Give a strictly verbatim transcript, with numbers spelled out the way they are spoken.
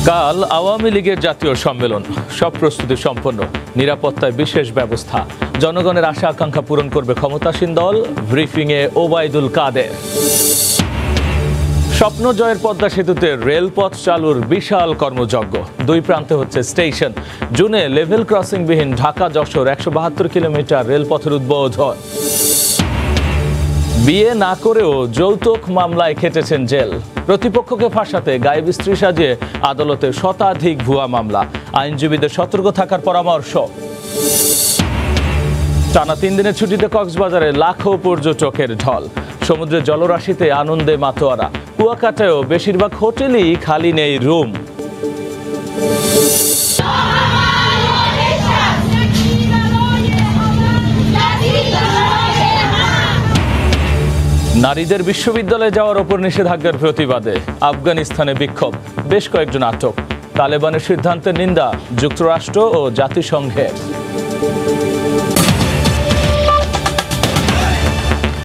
কাল আওয়ামী লীগের জাতীয় সম্মেলন, সব প্রস্তুতি সম্পন্ন, নিরাপত্তায় বিশেষ ব্যবস্থা, জনগণের আশা আকাঙ্ক্ষা পূরণ করবে ক্ষমতাসীন দল। ব্রিফিংয়ে ওবাইদুল কাদের। স্বপ্ন জয়ের পদ্মা সেতুতে রেলপথ চালুর বিশাল কর্মযজ্ঞ, দুই প্রান্তে হচ্ছে স্টেশন। জুনে লেভেল ক্রসিংবিহীন ঢাকা যশোর একশো বাহাত্তর কিলোমিটার রেলপথের উদ্বোধন। বিয়ে না করেও যৌতুক মামলায় খেটেছেন জেল। প্রতিপক্ষকে ফাঁসাতে গায়েব স্ত্রী সাজিয়ে আদালতে শতাধিক ভুয়া মামলা, আইনজীবীদের সতর্ক থাকার পরামর্শ। টানা তিন দিনের ছুটিতে কক্সবাজারে লাখো পর্যটকের ঢল, সমুদ্রের জলরাশিতে আনন্দে মাতোয়ারা। কুয়াকাটায়ও বেশিরভাগ হোটেলই খালি নেই রুম। নারীদের বিশ্ববিদ্যালয়ে যাওয়ার ওপর নিষেধাজ্ঞার প্রতিবাদে আফগানিস্তানে বিক্ষোভ, বেশ কয়েকজন আটক। তালেবানের সিদ্ধান্তের নিন্দা যুক্তরাষ্ট্র ও জাতিসংঘের।